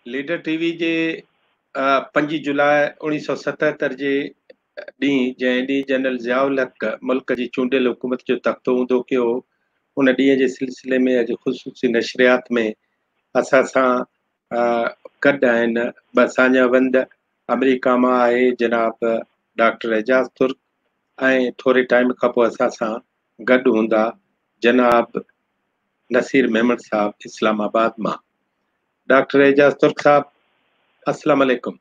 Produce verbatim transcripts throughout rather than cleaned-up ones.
Leader TV जे पंजी जुलाई उणिवीह सौ सतहतरि जे ॾींहुं जंहिं ॾींहुं जनरल ज़ियाउल हक़ मुल्क जी चूंडियल हुकूमत जो तख़्तो ऊंधो कयो, उन ॾींहं जे सिलसिले में अॼु ख़ुसूसी नशरियात में असां सां गॾु आहिनि ॿ सान्यावंद। अमेरिका मां आहे जनाब डॉक्टर एजाज़ तुर्क, ऐं थोरे टाइम खां पोइ असां सां गॾु हूंदा जनाब नसीर मेमन साहब इस्लामाबाद मां। डॉक्टर एजाज़ तुर्क साहब, अस्सलाम वालेकुम।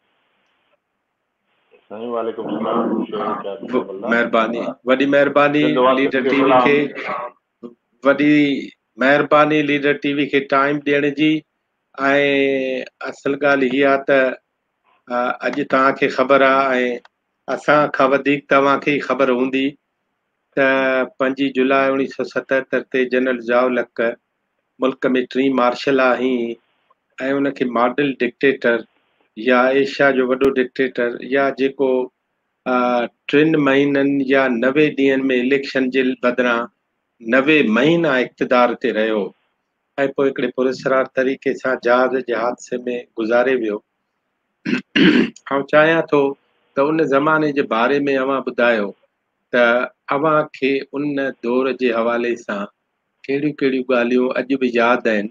वालेकुम सलाम। महिरबानी, वॾी महिरबानी लीडर टीवी खे, वॾी महिरबानी लीडर टीवी खे टाइम ॾियण जी। ऐं असल ॻाल्हि हीअ आहे त अॼु तव्हांखे ख़बर आहे ऐं असां खां वधीक तव्हांखे ई ख़बर हूंदी त पंजी जुलाई उणिवीह सौ सतहतरि ते जनरल ज़ियाउल हक़ मुल्क में टी मार्शल आई ऐं उनखे मॉडल डिक्टेटर या एशिया जो वॾो डिक्टेटर या जेको टिनि महीननि या नवे ॾींहंनि में इलेक्शन जे बदिरां नवे महीना इक़्तिदार ते रहियो ऐं पोइ हिकिड़े पुरस्कार तरीक़े सां जहाज़ जे हादसे में गुज़ारे वियो। ऐं चाहियां थो त उन ज़माने जे बारे में अव्हां ॿुधायो त अव्हां खे उन दौर जे हवाले सां कहिड़ियूं कहिड़ियूं ॻाल्हियूं अॼु बि यादि आहिनि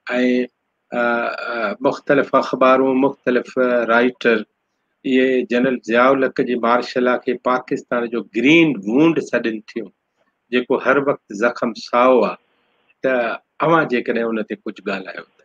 ऐं मुख़्तलिफ़ अख़बारूं मुख़्तलिफ़ राइटर इहे जनरल ज़ियाउल हक़ जी मार्शला खे पाकिस्तान जो ग्रीन वूंड सॾनि थियूं, जेको हर वक़्तु ज़ख़म साओ आहे। त अव्हां जेकॾहिं उन ते कुझु ॻाल्हायो त।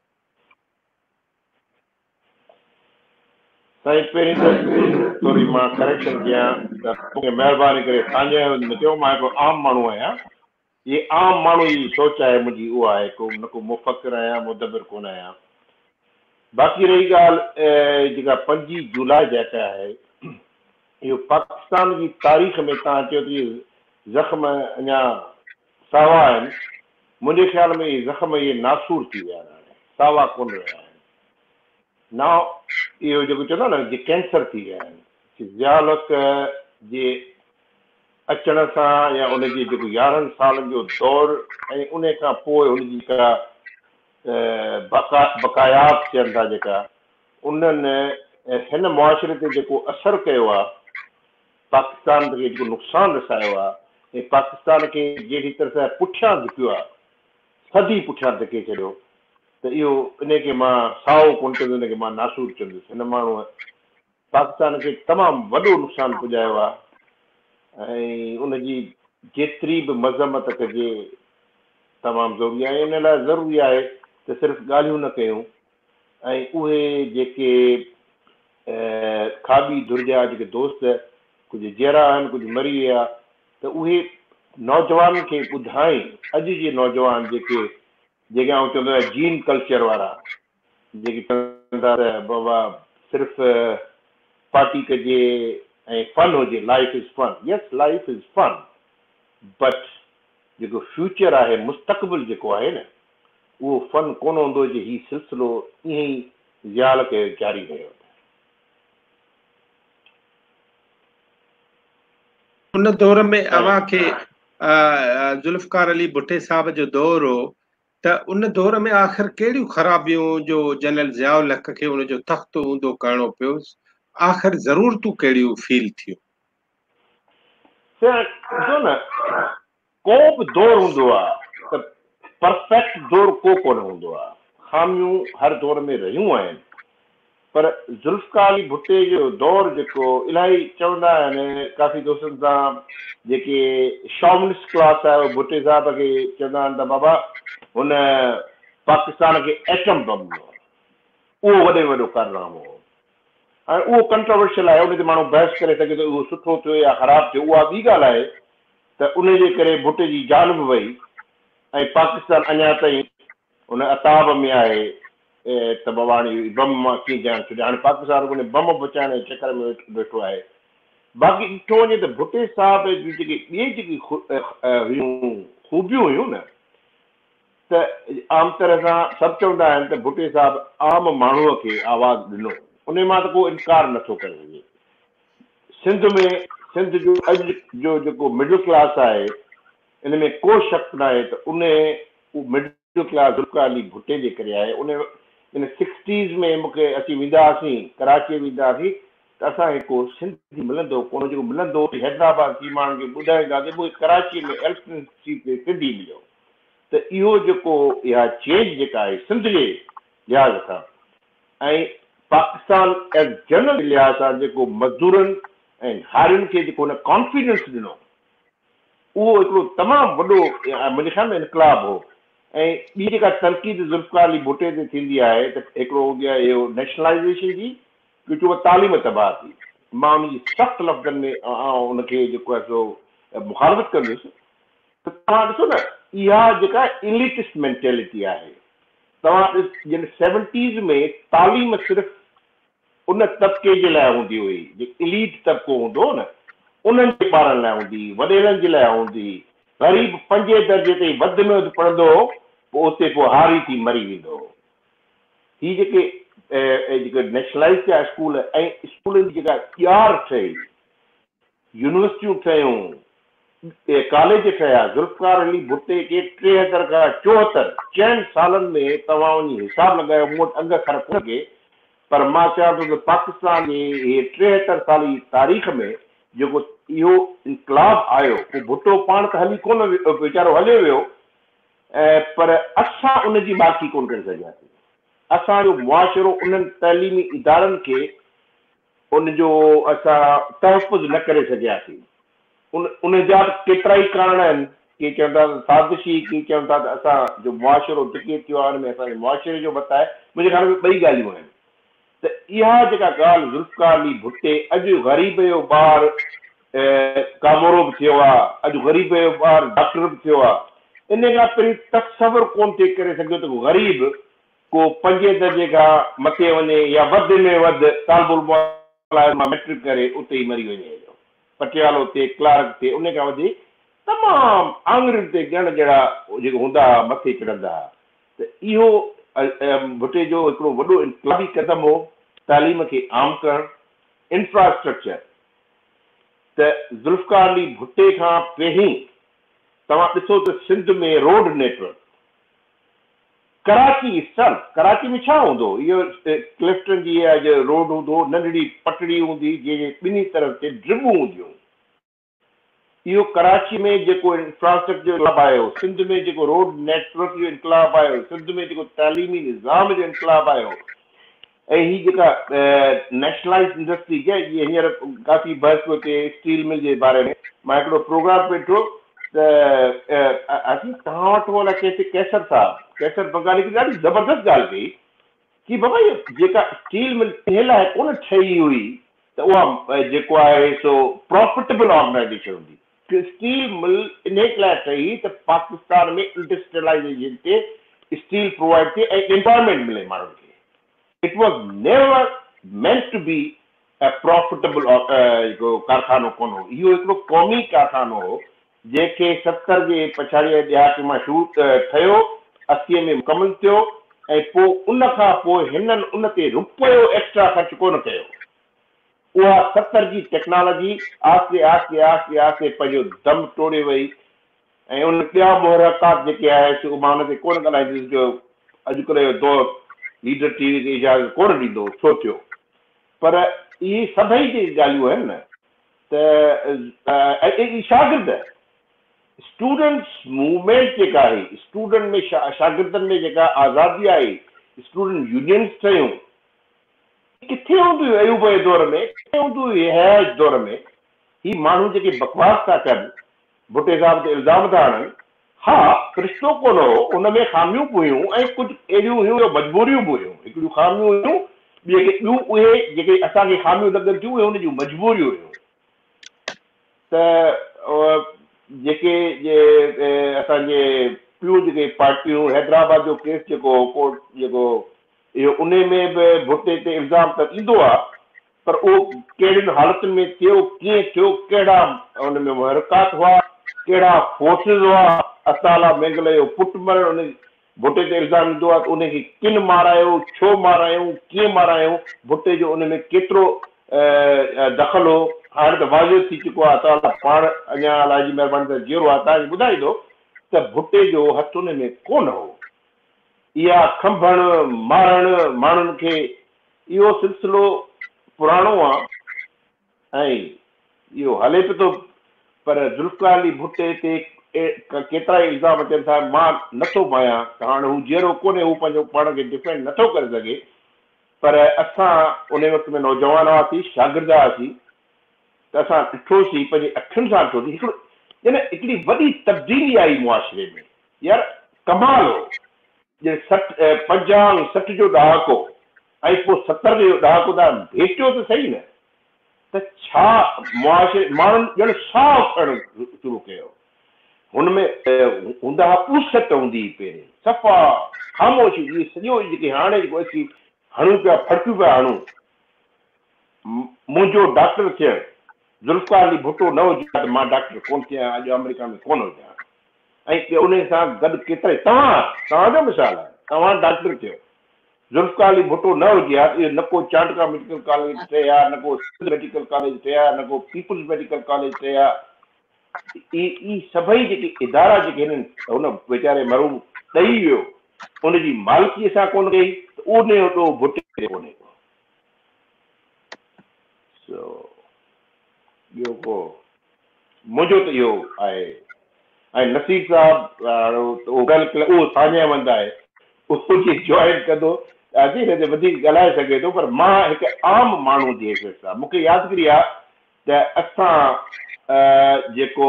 साईं, पहिरीं त थोरी मां करेक्शन कयां त मूंखे महिरबानी करे तव्हांजे न चयो, मां हिकिड़ो आम माण्हू आहियां। ये आम माण्हू जी सोच आहे मुंहिंजी, उहा आहे, को न को मुफ़क़िर आहियां, मुदबिर कोन आहियां। बाक़ी रही ॻाल्हि जेका पंजी जुलाई जेका आहे, इहो पाकिस्तान जी तारीख़ में तव्हां चयो त इहे ज़ख़्म अञा सावा आहिनि। मुंहिंजे ख़्याल में इहे ज़ख़्म इहे नासूर थी विया आहिनि, सावा कोन रहिया आहिनि। ना इहो जेको चवंदा न जे कैंसर थी विया आहिनि। ज़ियाउल हक़ जे अचण सां या उनजे जेको यारहनि सालनि जो दौर ऐं उन खां पोइ उनजी जेका बका बक़ायात चवनि था जेका उन्हनि हिन मुआशिरे ते जेको असरु कयो आहे, पाकिस्तान खे जेको नुक़सानु रसायो आहे ऐं पाकिस्तान खे जहिड़ी तरह सां पुठियां धिकियो आहे, सदी पुठियां धिके छॾियो, त इहो इनखे मां साओ कोन चवंदुसि, इनखे मां नासूर चवंदुसि। हिन माण्हूअ पाकिस्तान खे तमामु वॾो नुक़सानु पुॼायो आहे ऐं उनजी जेतिरी बि मज़म्मत कजे तमामु ज़रूरी आहे। इन लाइ ज़रूरी आहे त सिर्फ़ु ॻाल्हियूं न कयूं ऐं उहे जेके खाबी धुरिजा जेके दोस्त कुझु जहिड़ा आहिनि, कुझु मरी विया, त उहे नौजवान खे ॿुधाई। अॼु जे नौजवान जेके जेके आउं चवंदो आहियां जीन कल्चर वारा, जेके चवंदा त बाबा सिर्फ़ु पार्टी कजे ऐं फन हुजे, life is fun. Yes, life is fun, but जेको फ्यूचर आहे, मुस्तक़बिल जेको आहे न, उहो फन कोन हूंदो जे हीउ सिलसिलो ईअं ई ज़ियाउल खे जारी रहियो। उन दौर में अव्हां खे ज़ुल्फ़कार अली भुट्टे साहब जो दौर हो, त उन दौर में आख़िर कहिड़ियूं ख़राबियूं जो जनरल ज़ियाउल हक़ खे उन जो तख़्तो ऊंधो करणो पियो, आख़िर ज़रूरतूं कहिड़ियूं फील थियूं? ॾिसो न, को बि दौर हूंदो आहे त परफेक्ट दौर को कोन हूंदो आहे। ख़ामियूं हर दौर में रहियूं आहिनि, पर ज़ुल्फ़कार अली भुट्टे जो दौर जेको इलाही चवंदा आहिनि काफ़ी दोस्तनि सां, जेके शॉमनिस्ट क्लास आहे, भुट्टे साहब खे चवंदा आहिनि त बाबा हुन पाकिस्तान खे एटम बम ॾिनो, उहो वॾे वॾो कारनामो हो। हाणे उहो कंट्रोवर्शियल आहे, उन ते माण्हू बहस करे सघे थो उहो सुठो थियो या ख़राबु थियो। उहा ॿी ॻाल्हि आहे त उनजे करे भुट्टे जी जान बि वई ऐं पाकिस्तान अञा ताईं उन अताब में आहे त बाबा हाणे बम मां कीअं जान छॾियां। हाणे पाकिस्तान उन बम बचाइण जे चकर में वेठो आहे। बाक़ी ॾिठो वञे त भुट्टे साहब जूं जेके ॿिए जेकी हुयूं ख़ूबियूं हुयूं न, त आम तरह सां सभु चवंदा आहिनि त भुट्टे साहब आम माण्हूअ खे आवाज़ु ॾिनो, उन मां त को इनकार नथो करे सघे। सिंध में सिंध जो अॼु जो जेको मिडिल क्लास आहे, इन में को शक न आहे त उन मिडिल क्लास ज़ुल्फ़कार अली भुट्टे जे करे आहे। उन इन सिक्सटीज़ में मूंखे अची वेंदा हुआसीं कराची वेंदा हुआसीं त असांखे को सिंधी मिलंदो कोन जेको मिलंदो हैदराबाद जी माण्हुनि खे ॿुधाईंदासीं पोइ कराची में एल्सन स्ट्रीट ते सिंधी मिलियो त इहो जेको इहा चेंज जेका आहे सिंध जे लिहाज़ सां ऐं पाकिस्तान एज जनरल लिहाज़ सां जेको मज़दूरनि ऐं हारियुनि खे जेको हुन कॉन्फिडेंस ॾिनो उहो हिकिड़ो तमामु वॾो मुंहिंजे ख़्याल में इनकलाब हो ऐं ॿी जेका तनक़ीद ज़ुल्फ़िकार अली भुट्टे ते थींदी आहे त हिकिड़ो हूंदी आहे इहो नेशनलाइज़ेशन जी क्योंकि उहा तालीम तबाह थी मां उनजी सख़्तु लफ़्ज़नि में उनखे जेको आहे सो मुखालफ़त कंदुसि त तव्हां ॾिसो न इहा जेका इलिटिस्ट मेंटेलिटी आहे तव्हां ॾिस सेवनटीज़ में तालीम सिर्फ़ु उन तबिके जे लाइ हूंदी हुई जेको इलीट तबिको हूंदो न उन्हनि जे ॿारनि लाइ हूंदी वॾेरनि जे लाइ हूंदी ग़रीब पंजे दर्जे ताईं वधि में वधि पढ़ंदो हो पोइ उते पोइ हारी थी मरी वेंदो हो ही जेके जेके नेशनलाइज़ थिया स्कूल ऐं स्कूलनि जी जेका ॼाण ठही यूनिवर्सिटियूं ठहियूं कॉलेज ठहिया ज़ुल्फ़िकार अली भुट्टे खे टेहतरि खां चोहतरि चइनि सालनि में तव्हां वञी हिसाबु लॻायो मूं वटि अंग ख़र कोन लॻे पर मां चवां थो त पाकिस्तान जी इहे टेहतरि साल जी तारीख़ में जेको इहो इनकलाब आयो पोइ भुट्टो पाण त हली कोन वियो वीचारो हलियो वियो ऐं पर असां उनजी बाक़ी कोन करे सघियासीं असांजो मुआशिरो उन्हनि तइलीमी इदारनि खे उनजो असां तहफ़ुज़ न करे सघियासीं उन उन जा केतिरा ई कारण आहिनि के चवंदा साज़िशी के चवनि था त असांजो मुआशिरो टिके थियो आहे हुन में असांजे मुआशिरे जो मत आहे मुंहिंजे ख़्याल में ॿई ॻाल्हियूं आहिनि त इहा जेका ॻाल्हि ज़ुल्फ़िकार अली भुट्टे अॼु ग़रीब जो ॿारु कामोरो बि थियो आहे अॼु ग़रीब जो ॿारु डॉक्टर बि थियो आहे इन खां पहिरीं तस्वुरु कोन थिए करे सघियो त ग़रीब को पंजे दर्जे खां मथे वञे या वधि में वधि तालबुल मां मैट्रिक करे उते ई मरी वञे पटियालो थिए क्लार्क थिए उन खां वधीक तमामु आङुरियुनि ते ॼण जहिड़ा जेके हूंदा हुआ मथे चढ़ंदा हुआ त इहो भुट्टे जो हिकिड़ो वॾो इनकलाबी क़दम हो तालीम खे आम करणु इंफ्रास्ट्रक्चर त ज़ुल्फ़िकार अली भुट्टे खां पहिरीं तव्हां ॾिसो त सिंध में रोड नेटवर्क कराची सल कराची में छा हूंदो इहो क्लिफ्टन जी अॼु रोड हूंदो नंढड़ी पटड़ी हूंदी जंहिंजे ॿिन्ही तरफ़ ते ड्रिबूं हूंदियूं इहो कराची में जेको इंफ्रास्ट्रक्चर जो इनकलाब आयो सिंध में जेको रोड नेटवर्क जो इनकलाब आयो सिंध में जेको तालीमी निज़ाम जो इनकलाब आयो ऐं ही जेका नेशनलाइज़ इंडस्ट्री जे हींअर काफ़ी बहस पियो थिए स्टील मिल जे बारे में मां हिकिड़ो प्रोग्राम ॾिठो त असीं तव्हां वटि अलाए कंहिंखे कैसर साहब कैसर बंगाली खे ॾाढी ज़बरदस्त ॻाल्हि कई की बाबा इहो जेका स्टील मिल इन लाइ कोन ठही हुई त उहा जेको आहे सो प्रॉफिटेबल ऑर्गेनाइजेशन हूंदी स्टील मिल इन लाइ ठही त पाकिस्तान में इंडस्ट्रियलाइजेशन ते स्टील प्रोवाइड थिए ऐं एम्प्लॉयमेंट मिले माण्हुनि खे it was never meant to be a profitable जेको कारखानो कोन हो इहो हिकिड़ो क़ौमी कारखानो हो जंहिंखे सतरि जे पछाड़ीअ ॾहाके मां शुरू ठहियो असीअ में मुकमल थियो ऐं पोइ उन खां पोइ हिननि उन ते रुपयो एक्स्ट्रा ख़र्च कोन कयो उहा सतरि जी टेक्नोलॉजी आहिस्ते आहिस्ते आहिस्ते आहिस्ते पंहिंजो दम तोड़े वई ऐं उन ॿिया मुहरकात जेके आहे सो मां हुन ते कोन ॻाल्हाईंदुसि जो अॼुकल्ह जो दौरु लीडर टीवी खे इजाज़त कोन ॾींदो छो थियो पर इहे सभई जे ॻाल्हियूं आहिनि न त ऐं शागिर्द स्टूडेंट्स मूवमेंट जेका आहे स्टूडेंट में शा शागिर्दनि में जेका आज़ादी आई स्टूडेंट यूनियन्स ठहियूं किथे हूंदी हुई अयूब जे दौर में किथे हूंदी हुई हयाज दौर में ही माण्हू जेके बकवास था कनि भुट्टे साहिब ते इल्ज़ाम था आणनि हा रिश्तो कोन हो उन में ख़ामियूं बि हुयूं ऐं कुझु अहिड़ियूं हुयूं जो मजबूरियूं बि हुयूं हिकिड़ियूं ख़ामियूं हुयूं ॿिए ॿियूं उहे जेके असांखे ख़ामियूं लॻनि थियूं उहे हुन जूं मजबूरियूं हुयूं त जेके असांजे ॿियूं जेके पार्टियूं हैदराबाद जो केस जेको कोर्ट जेको इहो उन में बि भुट्टे ते इल्ज़ाम त ईंदो आहे पर उहो कहिड़ियुनि हालतुनि में थियो कीअं थियो कहिड़ा हुन में मुहरकात हुआ कहिड़ा फोर्सिस हुआ असाला मेंगल जो पुटु मरण उन भुट्टे ते इल्ज़ाम ईंदो आहे त उनखे किन मारायो छो मारायूं कीअं मारायूं भुट्टे जो उन में केतिरो दख़ल हो हाणे त वाज़िब थी चुको आहे असां पाण अञा अलाह जी महिरबानी सां जीअरो आहे तव्हांखे ॿुधाईंदो त भुट्टे जो हथु उन में कोन हो या खंभण मारण माण्हुनि खे, इहो सिलसिलो पुराणो आहे ऐं इहो हले पियो थो। पर ज़ुल्फ़िकार अली भुट्टे ते केतिरा ई इल्ज़ाम अचनि था, मां नथो पायां त हाणे हू जहिड़ो कोन्हे, हू पंहिंजो पाण खे डिफेंड नथो करे सघे। पर असां उन वक़्त में नौजवान हुआसीं, शागिर्द हुआसीं, त असां ॾिठोसीं, पंहिंजे अखियुनि सां ॾिठोसीं हिकिड़ो ॼण हिकिड़ी वॾी तब्दीली आई मुआशिरे में। यार कमाल हो, ॼण सठि पंजाहु सठि जो ॾहाको ऐं पोइ सतरि जो ॾहाको त भेटियो त सही न, त छा मुआशिरे माण्हुनि ॼण साहु खणणु शुरू कयो। हुनमें हूंदा हुआ पूसत हूंदी हुई, पहिरें सफ़ा ख़ामोशी, इहे सॼो जेके हाणे जेको अची हणूं पिया, फड़कियूं पिया हणूं। मुंहिंजो डॉक्टर थियणु, ज़ुल्फ़िकार अली भुट्टो न हुजे त मां डॉक्टर कोन थियां, अॼु अमेरिका में कोन हुजां। ऐं उन सां गॾु केतिरे, तव्हां तव्हांजो मिसाल आहे, तव्हां डॉक्टर थियो, ज़ुल्फ़िकार अली भुट्टो न हुजे हा, इहो न को चांडका मेडिकल कॉलेज ठहिया, न को मेडिकल कॉलेज ठहिया, न को पीपुल्स मेडिकल कॉलेज ठहिया। ई सभई जेके इदारा जेके आहिनि, हुन वीचारे मरूम ॾेई वियो, उनजी मालिकी असां कोन कई, त उन वॾो भुट्टे ते कोन्हे को। ॿियो को मुंहिंजो त इहो आहे। ऐं नसीब साहब उहो सान्यावंद आहे, उहो जी जॉइन कंदो अची हिन ते वधीक ॻाल्हाए सघे थो। पर मां हिकु आम माण्हू जी हैसियत सां मूंखे यादगिरी आहे त असां जेको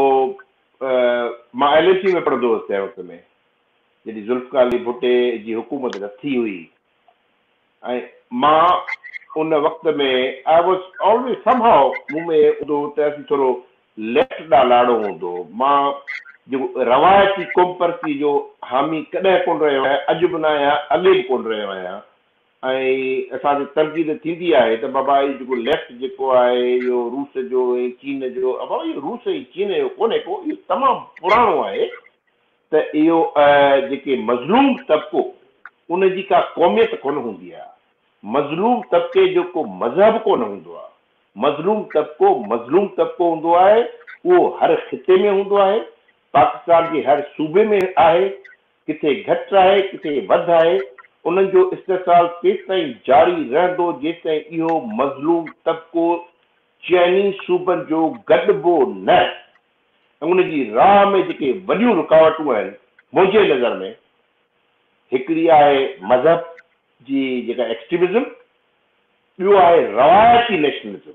मां एल एस सी में पढ़ंदो हुउसि तंहिं वक़्त में, जॾहिं ज़ुल्फ़िकार अली भुट्टे जी हुकूमत नथी हुई, ऐं मां उन वक़्त में आई वॉज ऑलवेज समहाउ मूं में हूंदो त असीं थोरो लेफ्ट ॾांहुं लाड़ो हूंदो। मां जेको रवायती कॉम्पर्सी जो हामी कॾहिं कोन रहियो आहियां, अॼु बि न आहियां, अॻे बि कोन रहियो आहियां। ऐं असांजी तरकीद थींदी आहे त बाबा इहो जेको लेफ्ट जेको आहे, इहो रूस जो ऐं चीन जो, बाबा इहो रूस ऐं चीन जो कोन्हे को, इहो तमामु पुराणो आहे। त इहो जेके मज़लूम तबिको, उनजी का क़ौमियत कोन हूंदी आहे। मज़लूम तबिके जो को मज़हब कोन हूंदो आहे। मज़लूम तबिको मज़लूम तबिको हूंदो आहे, उहो हर ख़िते में हूंदो आहे, पाकिस्तान जे हर सूबे में आहे, किथे घटि आहे किथे वधि आहे। उन्हनि जो इस्तेसाल तेसि ताईं जारी रहंदो जेसि ताईं इहो मज़लूम तबिको चइनी सूबनि जो गॾिबो न। उनजी राह में जेके वॾियूं रुकावटूं आहिनि मुंहिंजे नज़र में, हिकिड़ी आहे मज़हब जी जेका एक्सट्रीमिज़म, ॿियो आहे रवायती नेशनलिज़म।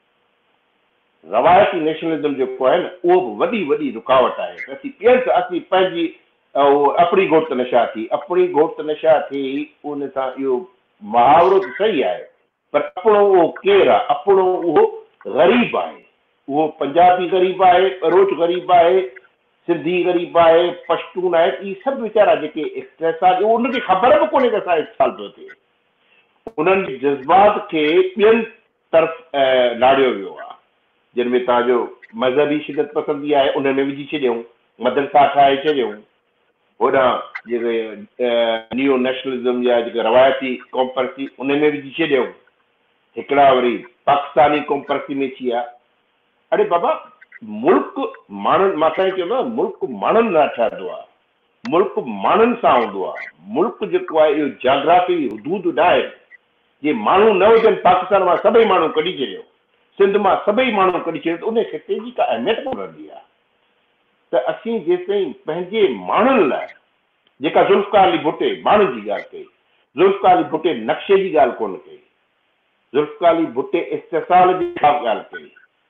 रवायती नेशनलिज़म जेको आहे न, उहो बि वॾी वॾी रुकावट आहे। असीं ॿियनि सां असीं पंहिंजी अपनी घोट नशा थी, अपनी घोट नशा थी, उन सां इहो मुहावरो त सही आहे, पर अपनो उहो केरु आहे? अपनो उहो ग़रीब आहे। उहो पंजाबी ग़रीब आहे, बरोच ग़रीब आहे, सिंधी ग़रीब आहे, पश्तून आहे। इहे सभु वीचारा जेके इख़्तिसाल, उनखे ख़बर बि कोन्हे त असां इख़्तिसाल पियो थिए। उन्हनि जे जज़्बात खे ॿियनि तरफ़ लाड़ियो वियो आहे, जिन में तव्हांजो मज़हबी शिदत पसंदी आहे, उन में विझी छॾियऊं, मदरसा ठाहे छॾियऊं। होॾां जेके नियो नेशनलिज़म या जेके रवायती कॉम्पर्सी, उन में विझी छॾियऊं। हिकिड़ा वरी पाकिस्तानी कॉम्पर्सी में थी विया। अरे बाबा, मुल्क माण्हुनि, मां साईं चवंदो आहियां, मुल्क माण्हुनि लाइ ठहंदो आहे, मुल्क माण्हुनि सां हूंदो आहे। मुल्क जेको आहे इहो जाग्राफी हदूद न आहे। जे माण्हू न हुजनि, पाकिस्तान मां सभई माण्हू कढी छॾियो, सिंध मां सभई माण्हू कढी छॾियो, त उन ख़िते जी का अहमियत कोन रहंदी आहे। त असीं जेसिताईं पंहिंजे माण्हुनि लाइ, जेका ज़ुल्फ़िकार अली भुट्टे माण्हुनि जी ॻाल्हि कई, ज़ुल्फ़िकार अली भुट्टे नक्शे जी ॻाल्हि कोन कई, ज़ुल्फ़िकार अली भुट्टे इस्तेसाल जी ॻाल्हि कई।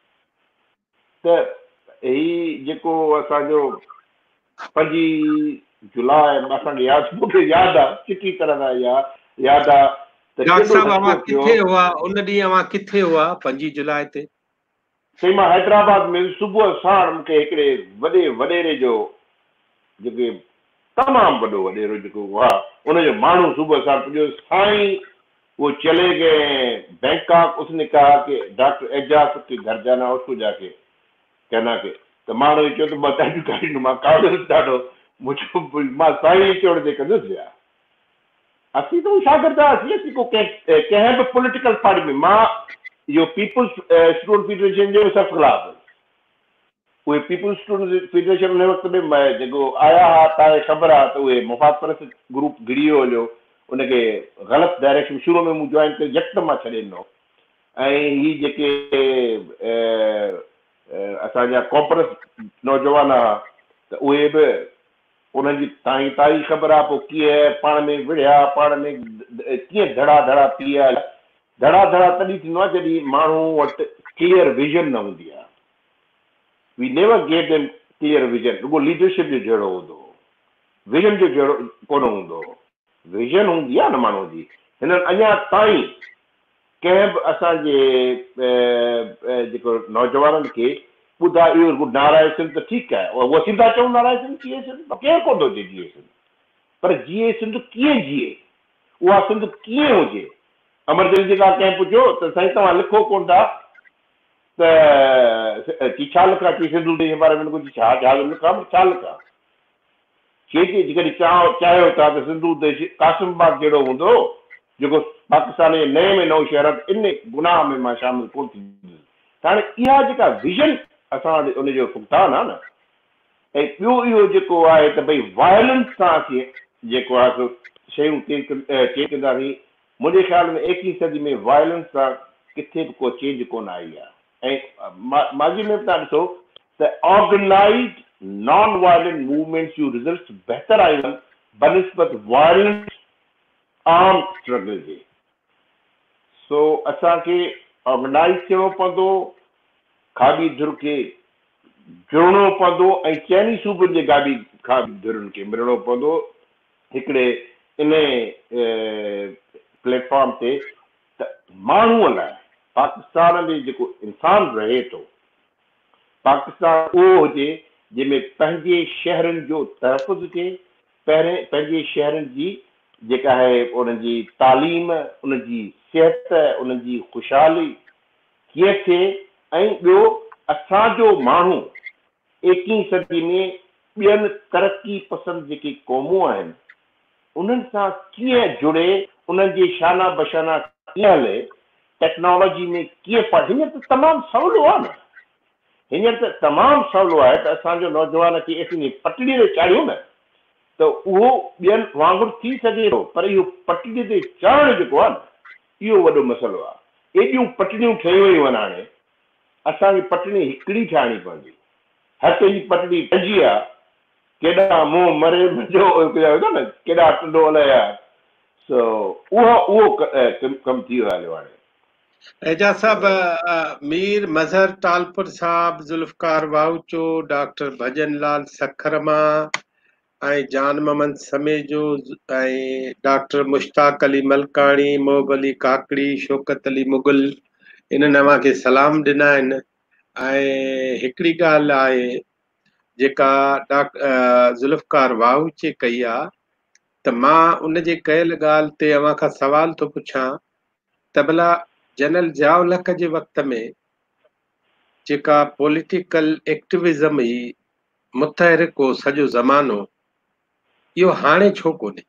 त ही जेको असांजो पंजी जुलाई असांखे यादि, मूंखे यादि आहे चिठी तरह सां यादि यादि आहे। डॉक्टर साहब, अवां किथे हुआ उन ॾींहुं? अवां किथे हुआ पंजी जुलाई ते? साईं, मां हैदराबाद में सुबुह साण मूंखे हिकिड़े वॾे वॾेरे जो, जेके तमामु वॾो वॾेरो जेको हुआ, उनजो माण्हू सुबुह साण पुॼो। साईं वो चले गए बैंकॉक। उसने कहा कि डॉक्टर एजाज के घर जाना, उसको जाके कहना के। त माण्हू चयो त मां ॾाढी गाॾी मां कावड़ियुसि ॾाढो, मुंहिंजो मां साईं चवण ते कंदुसि। या असीं त शागिर्द हुआसीं, असीं को कंहिं कंहिं बि पॉलिटिकल पार्टी में, मां इहो पीपुल्स स्टूडेंट फेडरेशन जो सभु ख़िलाफ़, उहे पीपल्स स्टूडेंट्स फेडरेशन उन वक़्त में जेको आया हुआ तव्हांखे ख़बर आहे त उहे मुफ़ाद परस्त ग्रुप घिरी वियो हलियो उनखे ग़लति डायरेक्शन शुरू में मूं जॉइन करे यकदमि मां छॾे ॾिनो ऐं ही जेके असांजा कॉपरस नौजवान हुआ त उहे बि उन्हनि जी तव्हांजी ताईं ख़बर आहे पोइ कीअं पाण में विढ़िया पाण में कीअं धड़ा धड़ा थी विया धड़ा धड़ा तॾहिं थींदो आहे जॾहिं माण्हू वटि क्लियर विजन न हूंदी आहे we never gave them clear vision रुगो लीडरशिप जो जहिड़ो हूंदो विजन जो जहिड़ो कोन हूंदो विजन हूंदी आहे न माण्हू जी हिननि अञा ताईं कंहिं बि असांजे जेको नौजवाननि खे ॿुधा इहो रुगो नाराज़ सिंध त ठीकु आहे उहो सिधा चऊं नाराज़ सिंध जीए सिंध केरु कोन थो चए जीए सिंध पर जीए सिंध कीअं जीए उहा सिंध कीअं हुजे अमरजन जी खां कंहिं पुछियो त साईं तव्हां लिखो कोन था त छा लिखा चई सिंधु जे बारे में कुझु छा छा लिखा छा लिखा चए थी जेकॾहिं चाहियो चाहियो था त सिंधु देश कासिमबाग जहिड़ो हूंदो जेको पाकिस्तान जे नए में नओं शहर इन गुनाह में मां शामिल कोन थींदुसि त हाणे इहा जेका विजन असां वटि उनजो फुक़दान आहे न ऐं ॿियो इहो जेको आहे त भई वायलेंस सां अची जेको आहे सो शयूं चेंज कंदासीं मुंहिंजे ख़्याल में एकवीह सदी में वायलेंस सां किथे बि को चेंज कोन आई आहे ऐं माज़ी में बि तव्हां ॾिसो त ऑर्गेनाइज़्ड नॉन वायलेंट मूवमेंट्स जूं रिज़ल्ट्स बहितर आयूं आहिनि बनिस्बत वायलेंट आर्म स्ट्रगल जे सो असांखे ऑर्गेनाइज़ थियणो पवंदो खाबी धुर खे जुड़णो पवंदो ऐं चइनी सूबनि जे गाबी खाबी धुरनि खे मिलणो पवंदो हिकिड़े इन प्लेटफॉर्म ते त माण्हूअ लाइ पाकिस्तान में जेको इंसानु रहे थो पाकिस्तान उहो हुजे जंहिंमें पंहिंजे शहरनि जो तहफ़ुज़ थिए पहिरें पंहिंजे शहरनि जी जेका आहे उन्हनि जी तालीम उन्हनि जी सिहत उन्हनि जी ख़ुशहाली कीअं थिए ऐं ॿियो असांजो माण्हू एकवीह सदी में ॿियनि तरक़ी पसंदि जेके क़ौमूं आहिनि उन्हनि सां कीअं जुड़े उन्हनि जी शाना बशाना कीअं हले टेक्नोलॉजी में कीअं पढ़ हींअर त तमामु सवलो आहे न हींअर त तमामु सवलो आहे त असांजो नौजवान खे एतिरी पटड़ीअ ते चाढ़ियूं न त उहो ॿियनि वांगुरु थी सघे थो पर इहो पटड़ीअ ते चढ़णु जेको आहे न इहो वॾो मसइलो आहे एॾियूं पटड़ियूं ठही वयूं आहिनि हाणे असांखे पटड़ी हिकिड़ी ठाहिणी पवंदी हर कंहिंजी पटड़ी पंहिंजी आहे केॾा मुंहुं मरे मुंहिंजो न केॾा टुंडो हलाया सो उहो उहो कमु थी वियो हलियो हाणे एजाज साहब मीर मज़हर तालपुर साहब ज़ुल्फ़कार वाउचो डॉक्टर भजन लाल सखरमा ऐं जान मोहम्मद समेजो ऐं डॉक्टर मुश्ताक अली मलकाणी मोहब अली काकड़ी शौकत अली मुगल इन्हनि अव्हांखे सलाम ॾिना आहिनि ऐं हिकिड़ी ॻाल्हि आहे जेका डॉक्टर ज़ुल्फ़कार वाउचे कई आहे त मां उनजे कयल ॻाल्हि ते अव्हां खां सवाल थो पुछां त भला जनरल ज़ियाउल-हक़ जे वक़्त में जेका पॉलिटिकल एक्टिविज़म हुई मुतहरिक हो सॼो ज़मानो इहो हाणे छो कोन्हे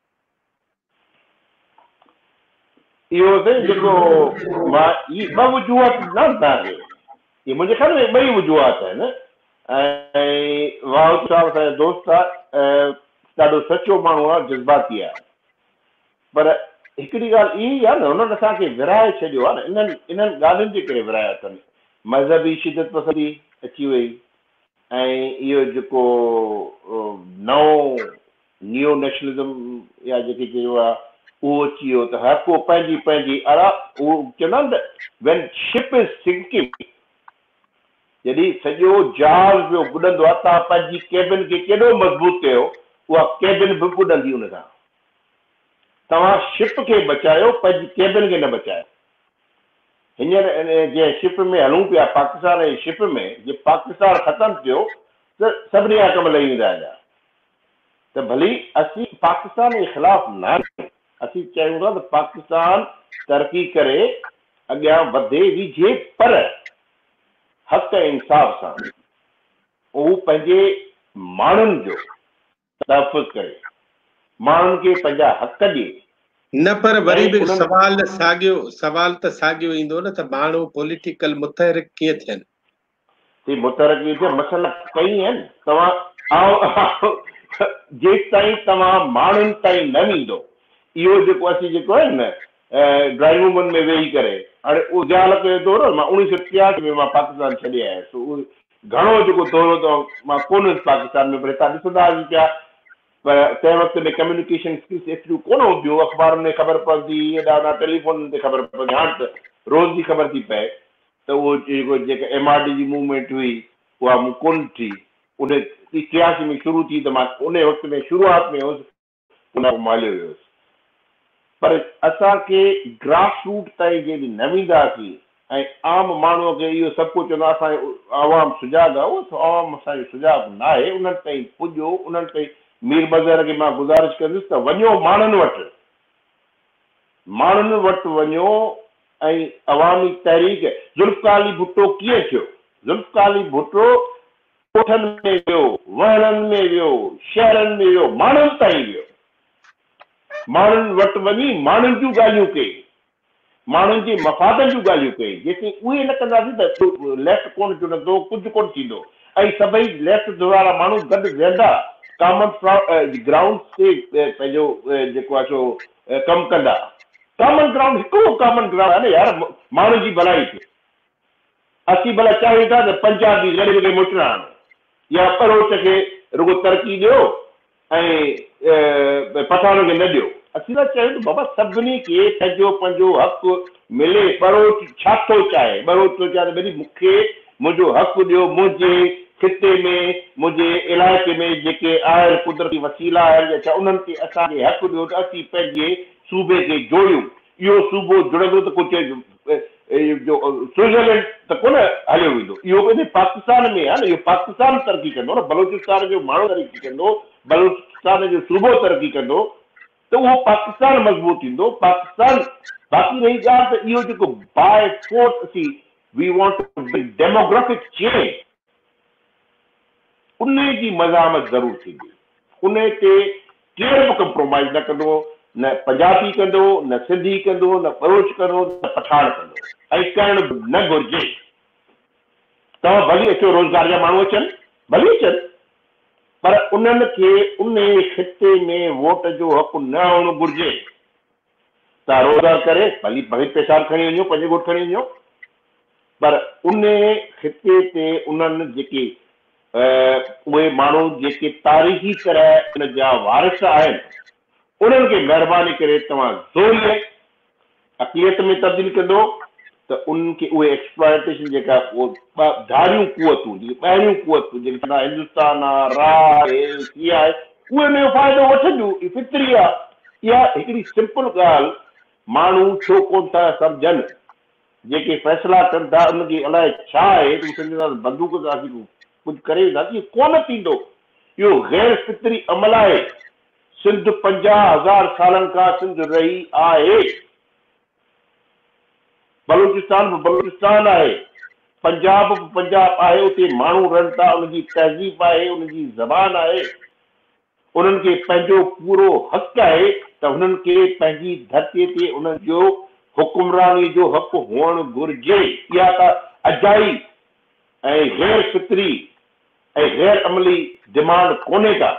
इहो जेको मां ई ॿ वजूहात न तव्हांखे इहे मुंहिंजे ख़्याल में ॿई वजूहात आहिनि ऐं वाह साहब असांजो दोस्त आहे ॾाढो सचो माण्हू आहे जज़्बाती आहे पर हिकिड़ी ॻाल्हि इहा ई आहे न हुननि असांखे विराए छॾियो आहे न इन्हनि इन्हनि ॻाल्हियुनि जे करे विराया अथनि मज़हबी शिदत पसंदी अची वई ऐं इहो जेको नओं नियो नेशनलिज़म या जेके चइबो आहे उहो अची वियो त हर को पंहिंजी पंहिंजी अरा उहो चवंदा आहिनि त वेन शिप इज़ सिंकिंग जॾहिं सॼो जहाज़ पियो ॿुॾंदो आहे तव्हां पंहिंजी केबिन खे केॾो मज़बूत कयो उहा केबिन बि ॿुॾंदी उन सां तव्हां शिप खे बचायो पंहिंजी केबिन खे न बचायो हींअर जंहिं शिप में हलूं पिया पाकिस्तान जी शिप में जे पाकिस्तान ख़तमु थियो त सभिनी जा कम लही वेंदा हुआ त भली असीं पाकिस्तान जे ख़िलाफ़ न असीं चाहियूं था त पाकिस्तान तरक़ी करे अॻियां वधे विझे पर हक़ इंसाफ़ सां उहो पंहिंजे माण्हुनि जो तहफ़ुज़ करे माण्हुनि खे पंहिंजा हक़ ॾिए न पर वरी बि सवाल साॻियो सवाल त साॻियो ईंदो न त माण्हू पॉलिटिकल मुतहरिक कीअं थियनि ते मुतरक़ी जे मसला कई आहिनि तव्हां जेसि ताईं तव्हां माण्हुनि ताईं न वेंदो इहो जेको असीं जेको आहे न ड्राइंग रूमनि में वेही करे हाणे उजाल कयो दौरो मां उणिवीह सौ टियाहठि में मां पाकिस्तान छॾे आयुसि उहो घणो जेको दौरो अथव मां कोन हुयुसि पाकिस्तान में पर हितां ॾिसंदा हुआसीं पिया पर तंहिं वक़्त में कम्यूनिकेशन स्किल्स एतिरियूं कोन हूंदियूं अख़बारुनि में ख़बर पवंदी हेॾा होॾा टेलीफोन ते ख़बर पवंदी हाणे त रोज़ जी ख़बर थी पए त उहो जेको जेका एम आर डी जी मूवमेंट हुई उहा मूं कोन थी उन टियासी में शुरू थी त मां उन वक़्त में शुरूआत में हुउसि उन मालियो वियुसि पर असांखे ग्रास रूट ताईं जॾहिं न वेंदासीं ऐं आम माण्हूअ खे इहो सभु कुझु चवंदो असांजो आवाम सुजाॻ आहे उहो आवाम असांजो सुजाॻ न आहे उन्हनि ताईं पुॼो उन्हनि ताईं मीर बज़ार खे मां गुज़ारिश कंदुसि त वञो माण्हुनि वटि माण्हुनि वटि वञो ऐं अवामी तहरीक ज़ुल्फ़िकार अली भुट्टो कीअं थियो ज़ुल्फ़िकार अली भुट्टो कोठनि में वियो वणनि में वियो शहरनि में वियो माण्हुनि ताईं वियो माण्हुनि वटि वञी माण्हुनि जूं ॻाल्हियूं कई माण्हुनि जे मफ़ादनि जूं ॻाल्हियूं कई जेसीं उहे न कंदासीं त लेफ्ट कोन चुनंदो कुझु कोन थींदो ऐं सभई लेफ्ट वारा माण्हू गॾु वेहंदा कॉमन ग्राउंड ते पंहिंजो जेको आहे सो कमु कंदा कॉमन ग्राउंड हिकिड़ो कॉमन ग्राउंड आहे न यार माण्हुनि जी भलाई खे असीं भला चाहियूं था त पंजाब जी गॾु गॾु मोटरा आणो या परोच खे रुगो तरक़ी ॾियो ऐं पठान खे न ॾियो असीं था चाहियूं त बाबा सभिनी खे पंहिंजो पंहिंजो हक़ु मिले परोच छा थो चाहे परोच थो चाहे त वरी मूंखे मुंहिंजो हक़ु ॾियो मुंहिंजे खिते में मुंहिंजे इलाइक़े में जेके आहिनि कुदरती वसीला आहिनि छा उन्हनि खे असांखे हक़ु ॾियो त असीं पंहिंजे सूबे खे जोड़ियूं इहो सूबो जुड़ंदो त कुझु जो स्विट्ज़रलैंड त कोन हलियो वेंदो इहो पंहिंजे पाकिस्तान में आहे न इहो पाकिस्तान तरक़ी कंदो न बलोचिस्तान जो माण्हू तरक़ी कंदो बलोचिस्तान जो सूबो तरक़ी कंदो त उहो पाकिस्तान मज़बूत थींदो पाकिस्तान बाक़ी रही ॻाल्हि त इहो जेको बाय फोर्स असीं वी वॉन्ट डेमोग्राफिक चेंज उन जी मज़ामत ज़रूरु थींदी उन ते केरु बि कंप्रोमाइज़ न कंदो न पंजाबी कंदो न सिंधी कंदो न बलोच कंदो न पठान कंदो ऐं करणु न घुरिजे तव्हां भली अचो रोज़गार जा माण्हू अचनि भली अचनि पर उन्हनि खे उन खिते में वोट जो हक़ु न हुअणु घुरिजे तव्हां रोज़गार करे भली भली पैसा खणी वञो पंहिंजे घोट खणी वञो पर उन खिते ते उन्हनि जेके उहे माण्हू जेके तारीख़ी तरह उन जा वारिस आहिनि उन्हनि खे महिरबानी करे तव्हां ज़ोरीअ अक़लियत में तब्दील कंदो त उन्हनि खे उहे एक्सप्लॉइटेशन जेका उहो धारियूं कुवतूं जेके ॿाहिरियूं कुवतूं जेके चवंदा हिंदुस्तान आहे राह आहे कीअं आहे उहे में फ़ाइदो वठंदियूं ई फितरी आहे इहा हिकिड़ी सिंपल ॻाल्हि माण्हू छो कोन था सम्झनि जेके फ़ैसिला कनि था उनखे अलाए छा आहे त सम्झंदा बंदूक त असीं कुझु करे वेंदासीं कोन थींदो इहो गैर फितरी अमल आहे सिंध पंजाह हज़ार सालनि खां सिंध रही आहे बलूचिस्तान बि बलूचिस्तान आहे पंजाब बि पंजाब आहे उते माण्हू रहनि था उनजी तहज़ीब आहे उनजी ज़बान आहे उन्हनि खे पंहिंजो पूरो हक़ु आहे त हुननि खे पंहिंजी धरतीअ ते उन्हनि जो हुकुमरानी जो हक़ु हुअणु घुरिजे इहा त अजाई ऐं गैर फितरी ऐं गैर अमली डिमांड कोन्हे का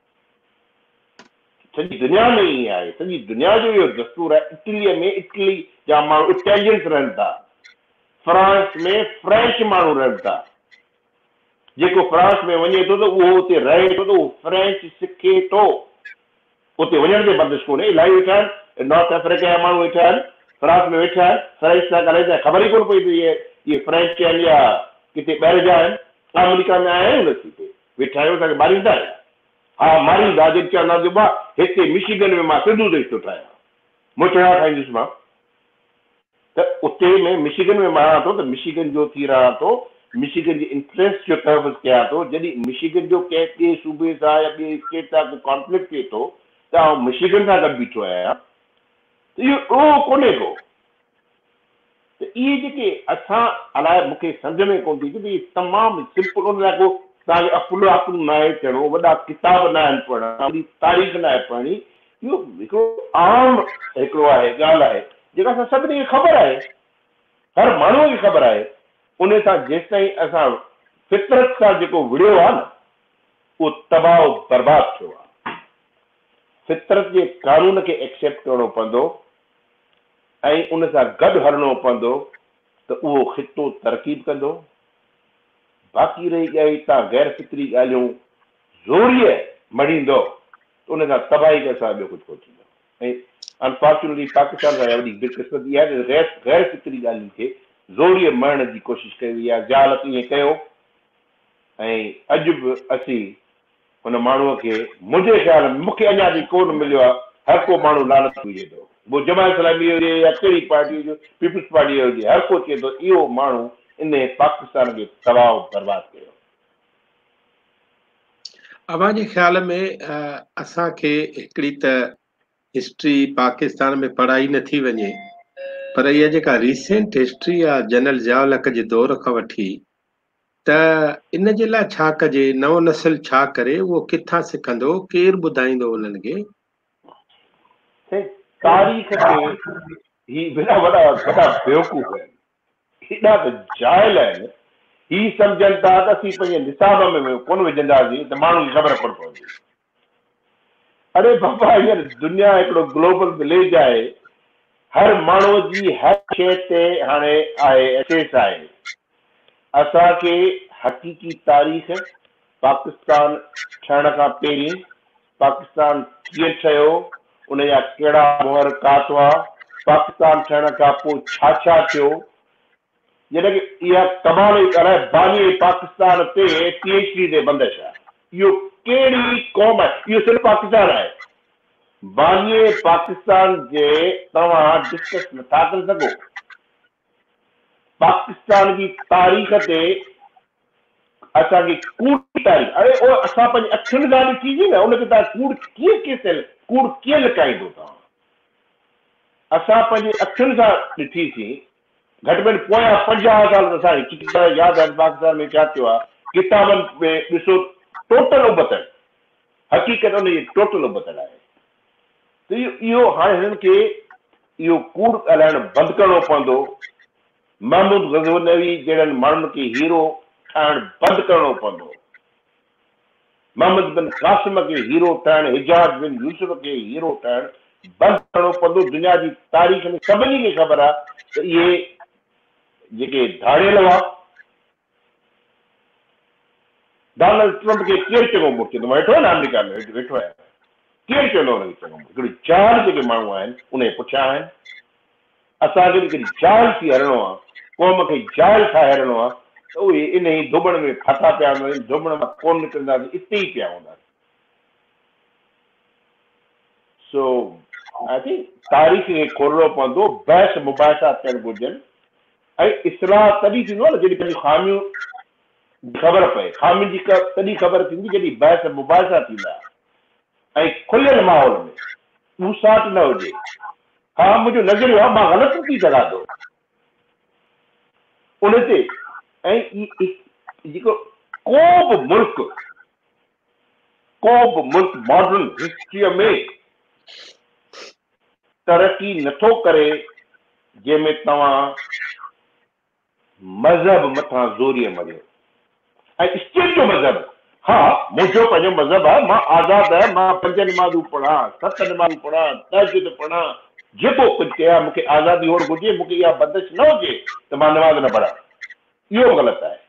सॼी दुनिया में ई आहे सॼी दुनिया जो इहो दस्तूर आहे इटलीअ में इटली जा माण्हू इटालियंस रहनि था फ्रांस में फ्रेंच माण्हू रहनि था जेको फ्रांस में वञे थो त उहो उते रहे थो त उहो फ्रेंच सिखे थो उते वञण ते बंदिश कोन्हे इलाही वेठा आहिनि नॉर्थ अफ्रीका जा माण्हू वेठा आहिनि फ्रांस में वेठा आहिनि फ्रेंच सां ॻाल्हाईंदा ख़बर ई कोन पई त इहे इहे फ्रेंच आहिनि या किथे ॿाहिरि जा आहिनि अमेरिका में आया आहियूं न ते वेठा आहियूं असांखे मारींदा आहिनि हा मारींदा जेके चवंदासीं बा हिते मिशिगन में मां सिंधू देश थो ठाहियां मुछड़ा ठाहींदुसि मां त उते में मिशिगन में मारां थो त मिशिगन जो थी रहां थो मिशिगन जे इंट्रस्ट जो तहफ़ुज़ कयां थो जॾहिं मिशिगन जो कंहिं ॿिए सूबे सां या ॿिए स्टेट सां को कॉन्फ्लिक्ट थिए थो त आउं मिशिगन सां गॾु बीठो आहियां त इहो उहो कोन्हे को त इहे जेके असां अलाए मूंखे सम्झ में कोन थी कि तमामु सिंपल उन लाइ को तव्हांखे अकुल अकुल न आहे चइणो वॾा किताब न आहिनि पढ़णु तारीख़ न आहे पढ़णी इहो हिकिड़ो आम हिकिड़ो आहे ॻाल्हि आहे जेका असां सभिनी खे ख़बर आहे हर माण्हूअ खे ख़बर आहे उन सां जेसि ताईं असां फितरत सां जेको विड़ियो आहे न उहो तबाह बर्बाद थियो आहे। फितरत जे कानून खे एक्सेप्ट करणो पवंदो ऐं उन सां गॾु हलणो पवंदो त उहो ख़ितो तरक़ी कंदो। बाक़ी रही ॻाल्हि तव्हां गैर फितरी ॻाल्हियूं ज़ोरीअ मड़ींदो त उन सां तबाही खां सवाइ ॿियो कुझु कोन थींदो। ऐं अनफॉर्चुनेटली पाकिस्तान सां वॾी बदकिस्मती आहे त गैर गैर फितरी ॻाल्हियुनि खे ज़ोरीअ मरण जी कोशिशि कई वई आहे। ज़ालत ईअं कयो ऐं अॼु बि असीं हुन माण्हूअ खे मुंहिंजे ख़्याल में मूंखे अञा बि कोन मिलियो आहे। हर को माण्हू लानत हुजे थो, वो जमात इस्लामी हुजे या कहिड़ी पार्टी हुजे, पीपुल्स पार्टी जो हुजे, हर को चए थो इहो माण्हू इन पाकिस्तान खे तबाह बर्बाद कयो। अव्हांजे ख़्याल में असांखे हिकिड़ी त हिस्ट्री पाकिस्तान में पढ़ाई नथी वञे, पर इहा जेका रीसेंट हिस्ट्री आहे जनरल ज़ियाउल हक़ जे दौर खां वठी, त इन जे लाइ छा कजे, नओं नस्ल छा करे, उहो किथां सिखंदो, केरु ॿुधाईंदो उन्हनि खे? तारीख़ खे ही बिना वॾा वॾा बेवकूफ़ आहिनि, हेॾा त जाइल आहिनि, ही सम्झनि था त असीं पंहिंजे निसाब में कोन विझंदासीं त माण्हू खे ख़बर कोन पवंदी। अरे बाबा हींअर दुनिया हिकिड़ो ग्लोबल विलेज आहे, हर माण्हूअ जी हर शइ ते हाणे आहे एक्सेस आहे। असांखे हक़ीक़ी तारीख़ पाकिस्तान ठहण खां पहिरीं पाकिस्तान कीअं ठहियो, उन जा कहिड़ा मुहरकात हुआ, पाकिस्तान ठहण खां पोइ छा छा थियो, जॾहिं की इहा कमाल जी ॻाल्हि आहे। बानी पाकिस्तान ते पीएचडी ते बंदिश आहे। इहो कहिड़ी क़ौम आहे? इहो सिर्फ़ु पाकिस्तान आहे। बानी पाकिस्तान जे तव्हां डिस्कस नथा करे सघो। पाकिस्तान जी तारीख़ ते असांजी कूड़ तारीख़, अरे उहो असां पंहिंजे अखियुनि सां ॾिठीसीं न, उनखे तव्हां कूड़ कीअं कीअं कूड़ कीअं लिकाईंदो तव्हां? असां पंहिंजे अखियुनि सां ॾिठीसीं, घटि में घटि पोयां पंजाह साल असांखे यादि आहे पाकिस्तान में छा थियो आहे। किताबनि में ॾिसो टोटल उबतल, हक़ीक़त उनजी टोटल उबतल आहे। त इहो इहो हाणे हिननि खे इहो कूड़ ॻाल्हाइणु बंदि करणो पवंदो। महमूद गज़नवी जहिड़नि माण्हुनि खे हीरो ठाहिणु बंदि करणो पवंदो। मोहम्मद बिन कासिम खे हीरो ठाहिणु, हिजाज बिन यूसुफ खे हीरो ठाहिणु बंदि करणो पवंदो। दुनिया जी तारीख़ में सभिनी खे ख़बर आहे त इहे जेके धाड़ियल हुआ, डोनाल्ड ट्रम्प खे केरु चङो मुड़ुसु चवंदो? वेठो आहे न अमेरिका में, वेठो आहे, केरु चवंदो हुनखे चङो मुड़ुसु? हिकिड़ी जाल जेके माण्हू आहिनि उन जे पुठियां आहिनि। असांखे हिकिड़ी जाल थी हलणो आहे, क़ौम खे जाल ठाहे हलणो आहे, त उहे इन ई धुबण में फटा पिया हूंदा, धुबण मां कोन निकिरंदासीं, इते ई पिया हूंदासीं। सो आई थिंक तारीख़ खे खोलणो पवंदो, बहस मुबाहिसा थियणु घुरिजनि ऐं इस्लाह तॾहिं थींदो आहे न जॾहिं पंहिंजी ख़ामियूं ख़बर पए। ख़ामियुनि जी तॾहिं ख़बर थींदी जॾहिं बहस मुबाहिसा थींदा ऐं खुलियल माहौल में पूसाट न हुजे। हा मुंहिंजो नज़रियो आहे, मां ग़लति थी सघां थो उन ते। ऐं जेको को बि मुल्क को बि मुल्क मॉडर्न हिस्ट्रीअ में तरक़ी नथो करे जंहिंमें तव्हां मज़हब मथां ज़ोरीअ मरियो ऐं स्टेट जो मज़हब। हा मुंहिंजो पंहिंजो मज़हब आहे, मां आज़ादु आहियां, मां पंज नमाज़ूं पढ़ां, सत नमाज़ूं पढ़ां, तहज्जुद पढ़ां, जेको कुझु कयां, मूंखे आज़ादी होड़ हुजे, मूंखे इहा बंदिश न हुजे त मां नमाज़ न पढ़ां, इहो ग़लति आहे।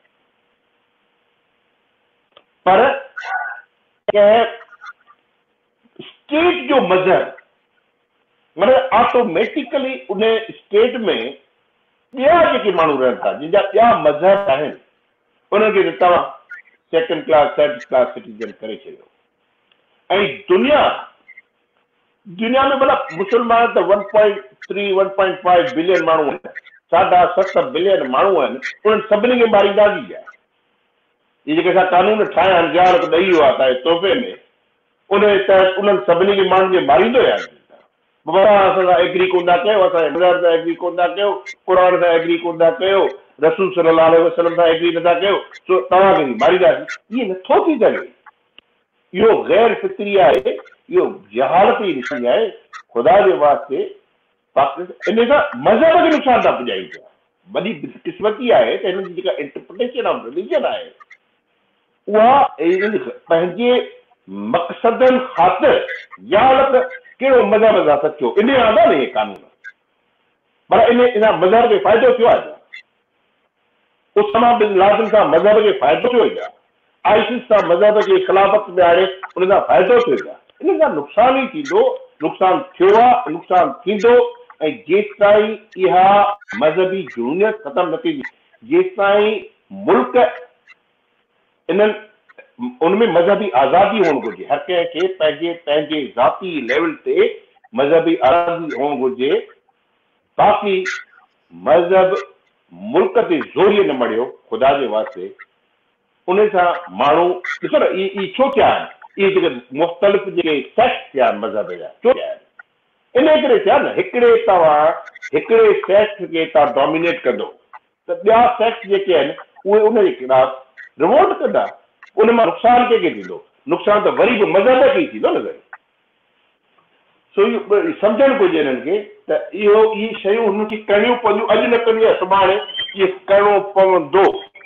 पर कंहिं स्टेट जो मज़हब मतिलबु ऑटोमेटिकली उन स्टेट में ॿिया जेके माण्हू रहनि था, जंहिंजा ॿिया मज़हब आहिनि, उन्हनि खे तव्हां second class third class citizen करे छॾियो। ऐं दुनिया दुनिया में मतिलबु मुस्लमान त one point three one point five billion माण्हू आहिनि, साढा सत बिलियन माण्हू आहिनि, उन्हनि सभिनी खे मारींदासीं आहे। इहे जेके असां कानून ठाहिया आहिनि, ज़ाल ॾेई हुआ तव्हांजे तोहफ़े में, उन तहत उन्हनि सभिनी खे माण्हुनि खे मारींदो आहे। असां सां एग्री कोन था कयो, असांजे मज़हब सां एग्री कोन था कयो, क़ुर सां एग्री कोन था कयो, रसूल सल्लल्लाहु अलैहि वसल्लम सां एग्री नथा कयो, सो तव्हांखे बि मारींदासीं। इहो नथो थी सघे, इहो गैर फितरी आहे, इहो जहालत जी निशानी आहे। ख़ुदा जे वास्ते पाकिस्तान इन सां मज़हब खे नुक़सान था पुॼाइनि पिया। वॾी क़िस्मती आहे त हिननि जी जेका इंटरप्रिटेशन ऑफ रिलीजन आहे उहा पंहिंजे मक़सदनि ख़ातिर या अलॻि कहिड़ो मज़हब सां सचो इन आंदा न इहे कानून, पर इन इन मज़हब खे फ़ाइदो थियो आहे। उसामा बिन लादेन सां मज़हब खे फ़ाइदो थियो आहे, आइसिस सां मज़हब खे ख़िलाफ़त में आणे उन सां फ़ाइदो थियो आहे, इन सां नुक़सान ई थींदो, नुक़सान थियो आहे, नुक़सान थींदो। ऐं जेसि ताईं इहा मज़हबी जुनूनियत ख़तमु न थींदी, जेसि ताईं मुल्क इन्हनि उनमें मज़हबी आज़ादी हुअणु घुरिजे, हर कंहिंखे पंहिंजे पंहिंजे ज़ाती लेवल ते मज़हबी आज़ादी हुअणु घुरिजे। बाक़ी मज़हब मुल्क ते ज़ोरीअ न मड़ियो ख़ुदा जे वास्ते, उन सां माण्हू ॾिसो न इहे इहे छो थिया आहिनि, इहे जेके मुख़्तलिफ़ जेके सेक्ट थिया आहिनि मज़हब जा छो थिया आहिनि, इन करे थिया न। हिकिड़े तव्हां हिकिड़े सेक्ट खे तव्हां डोमिनेट कंदो त ॿिया सेक्ट जेके आहिनि उहे उन जे ख़िलाफ़ रिवोल्ट कंदा, उन मां नुक़सानु कंहिंखे थींदो, नुक़सानु त वरी बि मज़हब खे ई थींदो न। सो इहो सम्झणु घुरिजे हिननि खे त इहो इहे शयूं हुनखे करणियूं पवंदियूं, अॼु न कंदियूं आहे सुभाणे इहे करिणो पवंदो,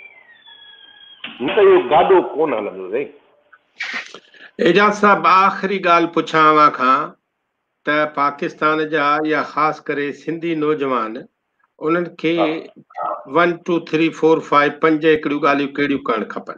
न त इहो गाॾो कोन हलंदो। साईं एजाज साहब, आख़िरी ॻाल्हि पुछांव खां त पाकिस्तान जा या ख़ासि करे सिंधी नौजवान उन्हनि खे one two three four five पंज हिकिड़ियूं ॻाल्हियूं कहिड़ियूं करणु खपनि?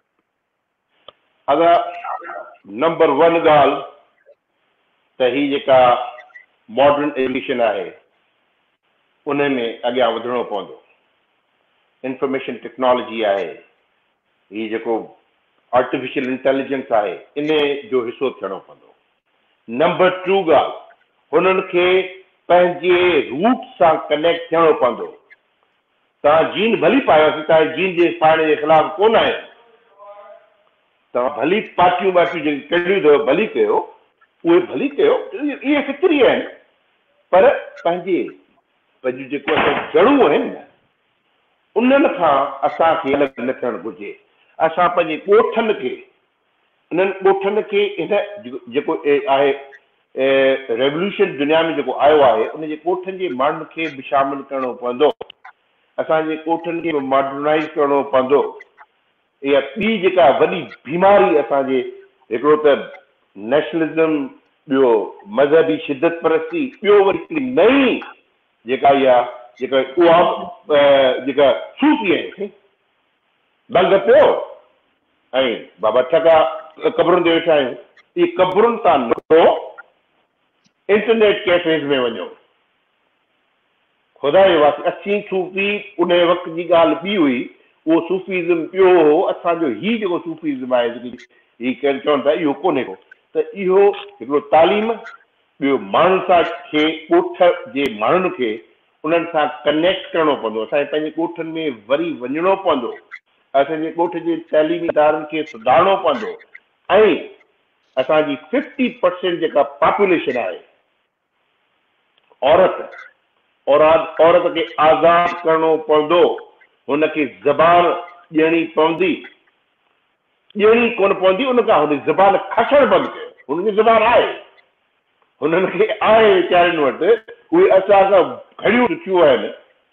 अगरि नंबर वन ॻाल्हि त ही जेका मॉडर्न एजुकेशन आहे उन में अॻियां वधिणो पवंदो। इंफॉर्मेशन टेक्नोलॉजी आहे, ही जेको आर्टिफिशियल इंटेलिजेंस आहे, इन जो हिसो थियणो पवंदो। नंबर टू ॻाल्हि, हुननि खे पंहिंजे रूट सां कनेक्ट थियणो पवंदो। तव्हां जीन भली पायोसीं, तव्हां जीन जे पाइण जे ख़िलाफ़ कोन आहियो, तव्हां भली पार्टियूं वाटियूं जेके कहिड़ियूं अथव भली कयो, उहे भली कयो, इहे फितरी आहिनि, पर पंहिंजे पंहिंजूं जेको असां जड़ूं आहिनि न उन्हनि खां असांखे अलॻि न थियणु घुरिजे। असां पंहिंजे ॻोठनि खे, इन्हनि ॻोठनि खे इन जेको आहे रेवल्यूशन दुनिया में जेको आयो आहे उन जे ॻोठनि जे माण्हुनि खे बि शामिलु करणो पवंदो, असांजे ॻोठनि खे बि मॉडर्नाइज़ करणो पवंदो। इहा ॿी जेका वॾी बीमारी असांजे, हिकिड़ो त नेशनलिज़म, ॿियो मज़हबी शिदत परस्ती, ॿियो वरी हिकिड़ी नई जेका इहा जेका उहा जेका सूफ़ी आहिनि दंग पियो ऐं बाबा ठका क़बरुनि ते वेठा आहियूं। इहे क़बरुनि तां निकिरो, इंटरनेट कैफेज़ में वञो, ख़ुदा जे वास्ते। असीं सूफ़ी उन वक़्त जी ॻाल्हि ॿी हुई, उहो सूफ़ीज़म ॿियो हो, असांजो हीउ जेको सूफ़ीज़म आहे जेकी हीउ केरु चवनि था इहो कोन्हे को, त इहो हिकिड़ो तालीम, ॿियो माण्हुनि सां खे ॻोठ जे माण्हुनि खे उन्हनि सां कनेक्ट करणो पवंदो। असांखे पंहिंजे ॻोठनि में वरी वञिणो पवंदो, असांजे ॻोठ जे तइलीमी इदारनि खे सुधारणो पवंदो। ऐं असांजी फिफ्टी परसेंट जेका पॉपुलेशन आहे औरत, औरत औरत खे आज़ादु करणो पवंदो, हुनखे ज़बान ॾियणी पवंदी, ॾियणी कोन पवंदी, उनखां हुन ज़बान खसणु बंदि कयो। हुनजी ज़बान आहे, हुननि खे आहे वीचारनि वटि, उहे असां खां घड़ियूं ॾुखियूं आहिनि,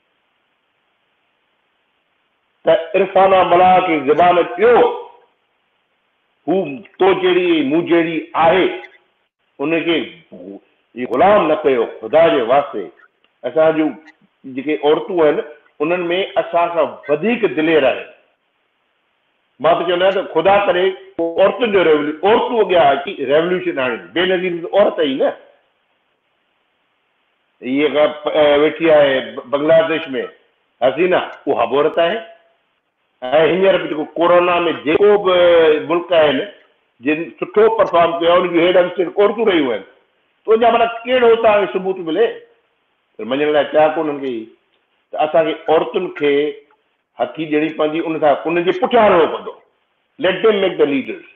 त इरफाना मलाह खे ज़बान ॾियो, हू तो जहिड़ी मूं जहिड़ी आहे, उनखे ग़ुलाम न कयो ख़ुदा जे वास्ते। असां जूं जेके औरतूं आहिनि उन्हनि में असां खां वधीक दिलेर आहे। मां त चवंदो आहियां त ख़ुदा करे औरतुनि जो रेवल्यू औरतूं अॻियां अची रेवल्यूशन आणे, बेनज़ीर औरत ई न। इहा वेठी आहे बांग्लादेश में हसीना, उहा बि औरत आहे। ऐं हींअर बि जेको कोरोना में जेको बि मुल्क आहिनि जिन सुठो परफॉर्म कयो उन जूं हेड मिनिस्टर औरतूं रहियूं आहिनि। त उनजा माना कहिड़ो तव्हांखे सबूत मिले? मञण लाइ तयारु कोन हुननि खे। त असांखे औरतुनि खे हथी ॾियणी पवंदी, उन सां उनजे पुठियां हलणो पवंदो। Let them make the leaders.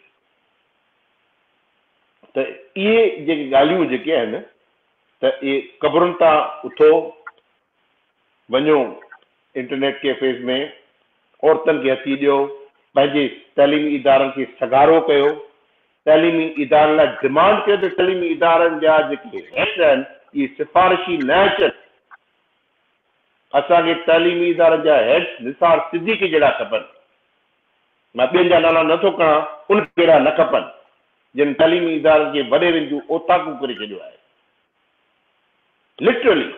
त इहे जेके ॻाल्हियूं जेके आहिनि त इहे क़बरुनि तां उथो, वञो इंटरनेट कैफेज़ में, औरतुनि खे हथी ॾियो, पंहिंजे तइलीमी इदारनि खे सगारो कयो, तइलीमी इदारनि लाइ डिमांड कयो त तइलीमी इदारनि जा जेके हेड आहिनि इहे सिफ़ारिशी न अचनि। असांखे तइलीमी इदारनि जा हेड निसार सिद्दीक़ी जहिड़ा खपनि, मां ॿियनि जा नाला नथो खणां, उन कहिड़ा न खपनि जिन तालीमी इदारनि जे वॾेरनि जूं ओताकू करे छॾियो आहे। लिटरली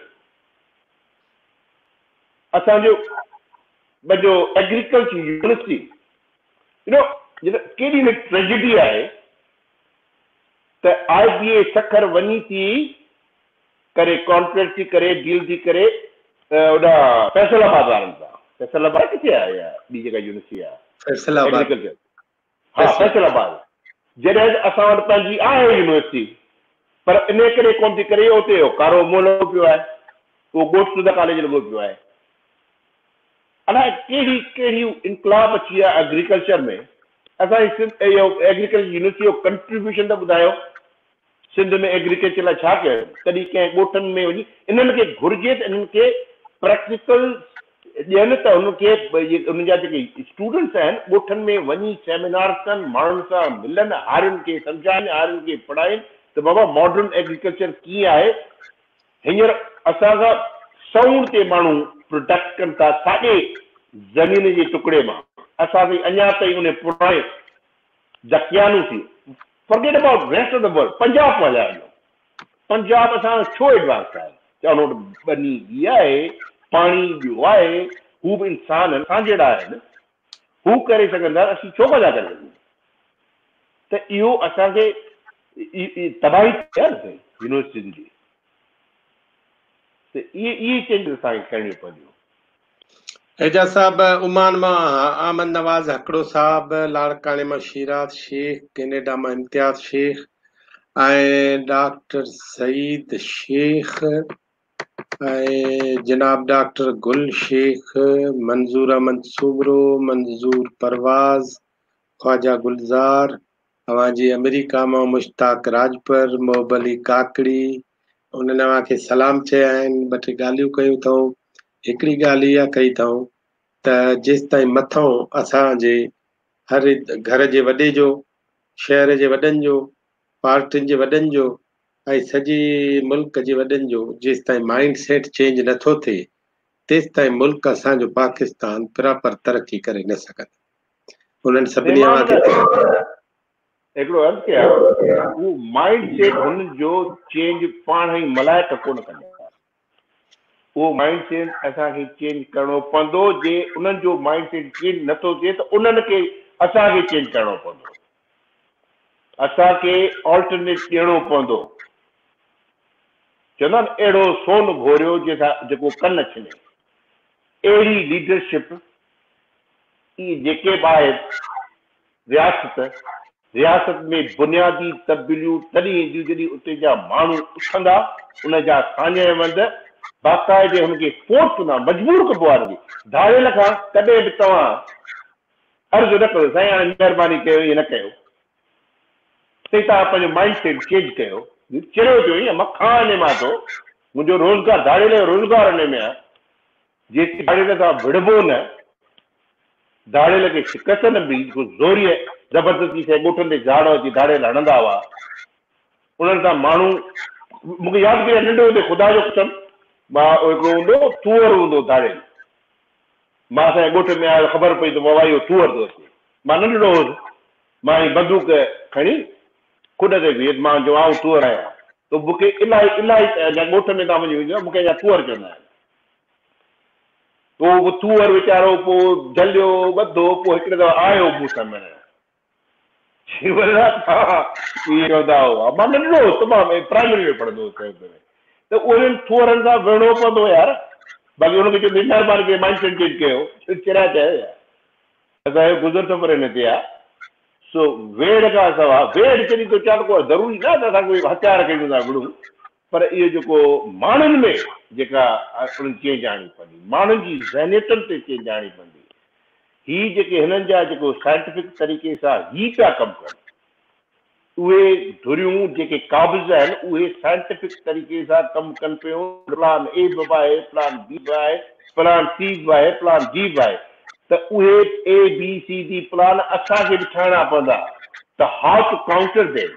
असांजो जो एग्रीकल्चर यूनिवर्सिटी यू नो केॾी न ट्रेजिडी आहे त आई बी ए सखर वञी थी करे कॉन्ट्रैक्ट थी करे डील थी करे होॾा फैसलाबाद वारनि सां। फैसलाबाद किथे आहे या ॿी जॻह यूनिवर्सिटी आहे एग्रीकल्चर? हा फैसलाबाद। जॾहिं असां वटि पंहिंजी आहे यूनिवर्सिटी पर इन करे कोन थी करे उते कारो मुंहुं लॻो पियो आहे, उहो ॻोठ सुधा कॉलेज लॻो पियो आहे। अलाए कहिड़ी कहिड़ियूं इनकलाब अची आहे एग्रीकल्चर में। असांजी इहो एग्रीकल्चर यूनिवर्सिटी जो कंट्रीब्यूशन त ॿुधायो, सिंध में एग्रीकल्चर लाइ छा कयो? कॾहिं कंहिं ॻोठनि में वञी इन्हनि खे घुरिजे त इन्हनि खे प्रैक्टिकल ॾियनि त उनखे उन जा जेके स्टूडेंट्स आहिनि ॻोठनि में वञी सेमिनार कनि, माण्हुनि सां मिलनि, हारियुनि खे सम्झाइनि, हारियुनि खे पढ़ाइनि त बाबा मॉडर्न एग्रीकल्चर कीअं आहे। हींअर असांखां सौण ते माण्हू प्रोडक्ट कनि था साॻे ज़मीन जे टुकड़े मां। असांखे अञा ताईं उन पुराणे जकियानू थी forget about rest of the world. Punjab हलायो, पंजाब असां छो एडवांस आहे? चवणो बनी बि आहे, पाणी ॿियो आहे, हू बि इंसान आहिनि, असां जहिड़ा आहिनि, हू करे सघंदा, असीं छो कोन था करे सघूं? त इहो असांखे तबाही थी आहे यूनिवर्सिटियुनि जी। त इहे इहे चेंजिस असांखे करणियूं पवंदियूं। एजाज साहब उमान मां अहमद नवाज़ हकड़ो साहब, लाड़काने मां शीराज शेख, कैनेडा मां इम्तियाज शेख ऐं डॉक्टर सईद शेख ऐं जनाब डॉक्टर गुल शेख, मंजूर अहमद सुबरो, मंजूर परवाज़, ख्वाजा गुलज़ार, अवांजी अमेरिका मां मुश्ताक राजपर, मोहबली काकड़ी, उन्हनि अव्हांखे सलाम चया आहिनि, ॿ टे ॻाल्हियूं कयूं अथऊं। हिकिड़ी ॻाल्हि इहा कई अथऊं त जेसि ताईं मथां असांजे हर घर जे वॾे जो, शहर जे वॾनि जो, पार्टियुनि जे वॾनि जो ऐं सॼे मुल्क जे वॾनि जो जेसि ताईं माइंड सेट चेंज नथो थिए तेसि ताईं मुल्क असांजो पाकिस्तान प्रॉपर तरक़ी करे न सघंदो। उन्हनि सभिनी हिकिड़ो अर्थ कया उहो माइंड सेट हुननि जो चेंज पाण ई मलाइक कोन कंदा। उहो माइंड सेट असांखे चेंज करणो पवंदो। जे उन्हनि जो माइंड सेट चेंज नथो थिए त उन्हनि खे असांखे चेंज करणो पवंदो, असांखे ऑल्टरनेट ॾियणो पवंदो। चवंदा आहिनि अहिड़ो सोन घोरियो जंहिंसां जेको कन छिने, अहिड़ी लीडरशिप इहे जेके बि आहे रियासत रियासत में बुनियादी तब्दीलियूं तॾहिं ईंदियूं जॾहिं उते जा माण्हू उथंदा, उन जा साञाइवंद बाक़ाइदे हुनखे फोर्स कंदा, मजबूर कबो आहे हुनखे। धाड़ेल खां कॾहिं बि तव्हां अर्ज़ु न कयो साईं हाणे महिरबानी कयो, इहे न कयो, साईं तव्हां पंहिंजो माइंड सेट चेंज कयो, चरियो थियो ईअं मां खां इन मां थो, मुंहिंजो रोज़गार धाड़ेल जो रोज़गार हिन में आहे। जेसि धाड़ेल सां विड़बो न, धाड़ेल खे शिकस्त न बि ज़ोरीअ ज़बरदस्ती सां ॻोठनि ते झाड़ अची धाड़ेल हणंदा हुआ, उन्हनि सां माण्हू मूंखे यादि कयो नंढो हूंदे ख़ुदा जो कसम मां हिकिड़ो हूंदो तुअर हूंदो धाड़ेल, मां असांजे ॻोठ में आयो ख़बर पई त बाबा इहो तुअर थो अचे। मां नंढड़ो हुउसि, मां ई बंदूक खणी खुॾ ते बीह, मां जो आऊं तुअर आहियां त मूंखे इलाही इलाही ॻोठ में तव्हां वञी मूंखे अञा तुअर चवंदा आहिनि। पोइ तुअर वीचारो पोइ झलियो ॿधो, पोइ हिकिड़े दफ़ा आयो मूं सां मिलण, चवंदा हुआ मां नंढड़ो हुउसि तमामु प्राइमरी में पढ़ंदो हुउसि त उन्हनि थोरनि सां विढ़णो पवंदो यार। बाक़ी हुनखे चवंदी महिरबानी करे माइंड सेट चेंज कयो, चिराए चयो यार असांजो गुज़र सफ़र हिन ते आहे। सो वेड़ खां सवाइ वेड़ चई थो चवां को ज़रूरी न त असां कोई हथियार खणी था विढ़ूं, पर इहो जेको माण्हुनि में जेका चेंज आणी पवंदी, माण्हुनि जी ज़हनियतुनि ते चेंज आणी पवंदी। ही जेके हिननि जा जेको साइंटिफिक तरीक़े सां ही पिया कमु कनि, उहे धुरियूं जेके क़ाबिज़ आहिनि उहे साइंटिफिक तरीक़े सां कमु कनि पियूं। प्लान ए बि आहे, प्लान बी बि आहे, प्लान सी बि आहे, प्लान डी बि आहे। त उहे A B C D plan असांखे बि ठाहिणा पवंदा त हाउ टू काउंटर देम।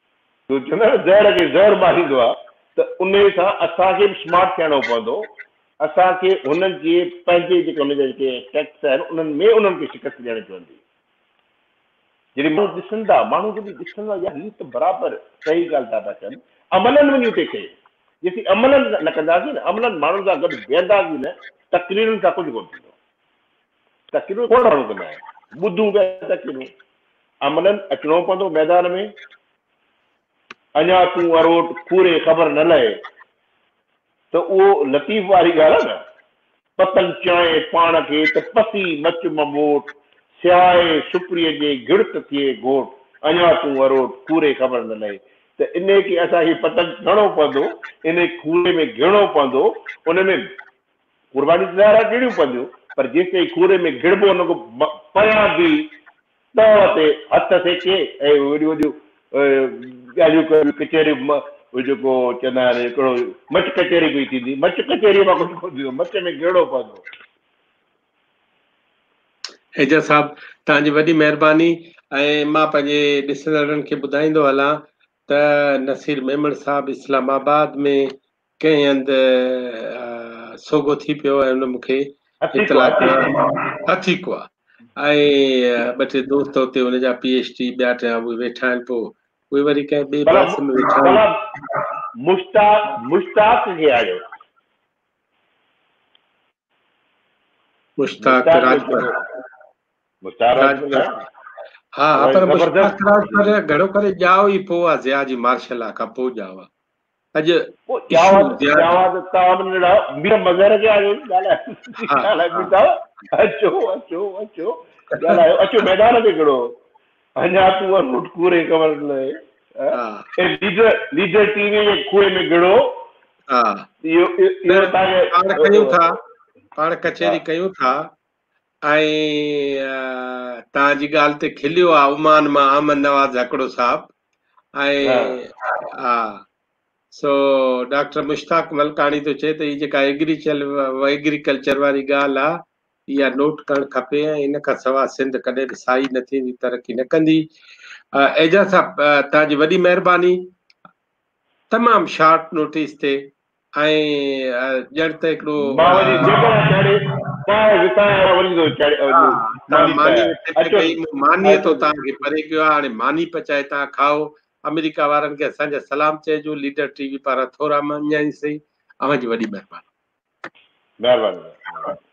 चवंदा आहिनि ज़हर खे ज़हर मारींदो आहे, त उन सां असांखे बि स्मार्ट थियणो पवंदो असांखे हुननि जे पंहिंजे जेके हुनजा जेके टैक्स आहिनि उन्हनि में उन्हनि खे शिकस्त ॾियणी पवंदी। जॾहिं माण्हू ॾिसनि था, माण्हू जॾहिं ॾिसंदा यार हीअ त बराबरि सही ॻाल्हि था था कनि, अमलनि वञी उते खे जेसीं अमलनि न कंदासीं न, अमलनि माण्हुनि सां गॾु वेहंदासीं न, तकरीरुनि सां कुझु कोन थींदो। तकरीरूं कोन माण्हू कंदा आहिनि, ॿुधूं पिया तकरीरूं। अमलनि अचिणो पवंदो मैदान में। अञा तूं अरोट पूरे ख़बर न लहे त उहो लतीफ़ वारी ॻाल्हि आहे न, पतंग चांहि पाण खे त पसी मच ममोट, सियाए सुपरीअ जे गिड़त थिए घोट, अञा तूं अरोट पूरे ख़बर न लहे। त इन खे असांखे पतंग खणणो पवंदो, इन खूरे में गिणणो पवंदो, उन में क़ुर्बानी ज़ाहिर ॾियणियूं पवंदियूं, पर जेसिताईं खूरे में गिड़बो न को परियां बि तव ते हथ सेके ऐं वॾियूं वॾियूं ॻाल्हियूं कचहरियूं जेको चवंदा आहिनि हिकिड़ो मच कचहरी पई थींदी, मच कचहरीअ मां कुझु कोन थींदो, मच में गिड़णो पवंदो। एजा साहब तव्हांजी वॾी महिरबानी। ऐं मां पंहिंजे ॾिसंदड़नि खे ॿुधाईंदो हलां त नसीर मेमण साहब इस्लामाबाद में कंहिं हंधि सोगो थी पियो ऐं हुन मूंखे इतला हथीको आहे ऐं ॿ टे दोस्त हुते हुनजा पी एच डी ॿिया टिया उहे वेठा आहिनि, पोइ उहे वरी कंहिं ॿिए पासे में वेठा आहिनि। मुश्ताक मुश्ताक खे आयो मुश्ताक राजपर मुश्ताक हा हा पर मुश्ताक राजपर घणो करे ॼाओ ई पोइ आहे ज़िया जी मार्शल आहे खां पोइ ॼाओ आहे। अॼु मज़र खे आयो अचो अचो अचो ॻाल्हायो, अचो मैदान ते खड़ो, अञा तूं पूरे ख़बर न लहे, लीडर टीवी जे खूह में गिड़ो। हा पाण कयूं था, पाण कचहरी कयूं था ऐं तव्हांजी ॻाल्हि ते खिलियो आहे उमान मां अहमद नवाज़ हिकिड़ो साहब ऐं हा सो डॉक्टर मुश्ताक मलकानी थो चए त हीअ जेका एग्रीचल एग्रीकल्चर वारी ॻाल्हि आहे इहा नोट करणु खपे ऐं इन खां सवाइ सिंध कॾहिं बि साई न थींदी, तरक़ी न कंदी। एजा साहब तव्हांजी वॾी महिरबानी, तमामु शार्ट नोटिस ते ऐं ॼण त हिकिड़ो मानी थो तव्हांखे परे कयो आहे। हाणे मानी पचाए तव्हां खाओ, अमेरिका वारनि खे असांजा सलाम चइजो, लीडर टीवी पारां थोरा मञाई सही। अव्हांजी वॾी महिरबानी। महिरबानी।